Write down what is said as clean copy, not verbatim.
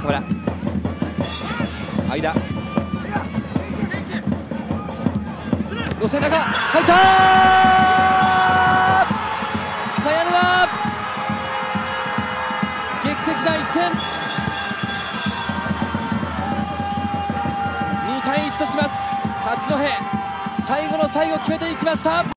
中村、間寄せ中入ったー、茅沼劇的な1点、2対1とします。八戸最後の最後決めていきました。